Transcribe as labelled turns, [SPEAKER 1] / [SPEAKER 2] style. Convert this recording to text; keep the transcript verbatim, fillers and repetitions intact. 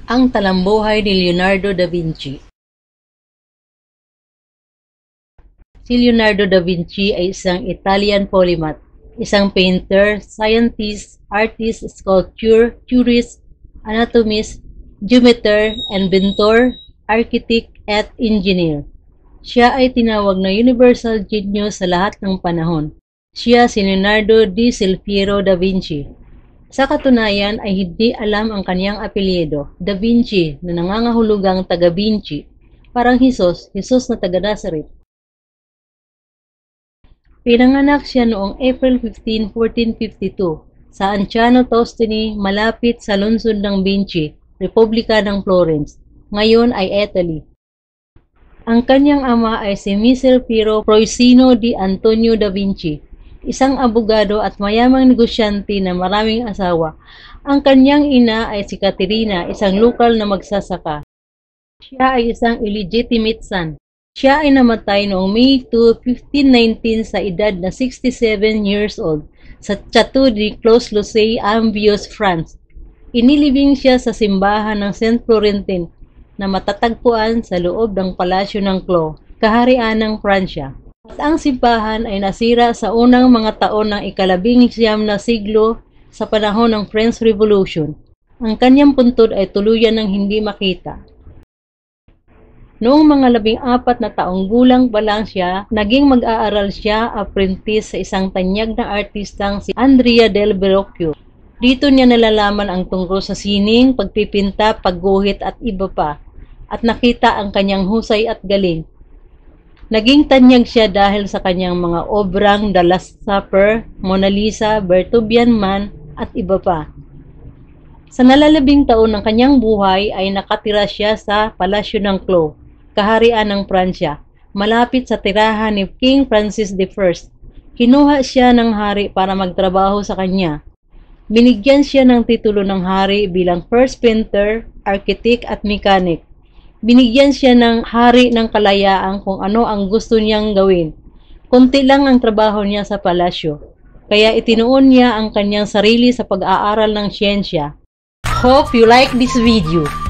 [SPEAKER 1] Ang talambuhay ni Leonardo da Vinci. Si Leonardo da Vinci ay isang Italian polymath, isang painter, scientist, artist, sculptor, tourist, anatomist, geometer, inventor, architect, at engineer. Siya ay tinawag na universal genius sa lahat ng panahon. Siya si Leonardo di Silverio da Vinci. Sa katunayan ay hindi alam ang kanyang apelyido, Da Vinci, na nangangahulugang taga Vinci, parang Hesus, Hesus na taga Nazareth. Pinanganak siya noong April fifteenth, fourteen fifty-two sa Anciano Tostini, malapit sa lungsod ng Vinci, Republika ng Florence, ngayon ay Italy. Ang kanyang ama ay si Messer Piero Proicino di Antonio da Vinci, isang abogado at mayamang negosyante na maraming asawa. Ang kanyang ina ay si Caterina, isang lokal na magsasaka. Siya ay isang illegitimate son. Siya ay namatay noong May second, fifteen nineteen sa edad na sixty-seven years old sa Château de Clos-Lucé, Ambios, France. Inilibing siya sa simbahan ng Saint Florentin na matatagpuan sa loob ng palasyo ng Clos, kaharian ng Pransya. At ang simbahan ay nasira sa unang mga taon ng ikalabing siyam na siglo sa panahon ng French Revolution. Ang kanyang puntod ay tuluyan ng hindi makita. Noong mga labing apat na taong gulang pa lang siya, naging mag-aaral siya apprentice sa isang tanyag na artistang si Andrea del Verrocchio. Dito niya nalalaman ang tungkol sa sining, pagpipinta, pagguhit at iba pa, at nakita ang kanyang husay at galing. Naging tanyag siya dahil sa kanyang mga obrang The Last Supper, Mona Lisa, Bertubian Man, at iba pa. Sa nalalabing taon ng kanyang buhay ay nakatira siya sa palasyo ng Clos, kaharian ng Pransya, malapit sa tirahan ni King Francis the First. Kinuha siya ng hari para magtrabaho sa kanya. Binigyan siya ng titulo ng hari bilang first painter, architect at mechanic. Binigyan siya ng hari ng kalayaan kung ano ang gusto niyang gawin. Kunti lang ang trabaho niya sa palasyo, kaya itinuon niya ang kanyang sarili sa pag-aaral ng siyensya. Hope you like this video.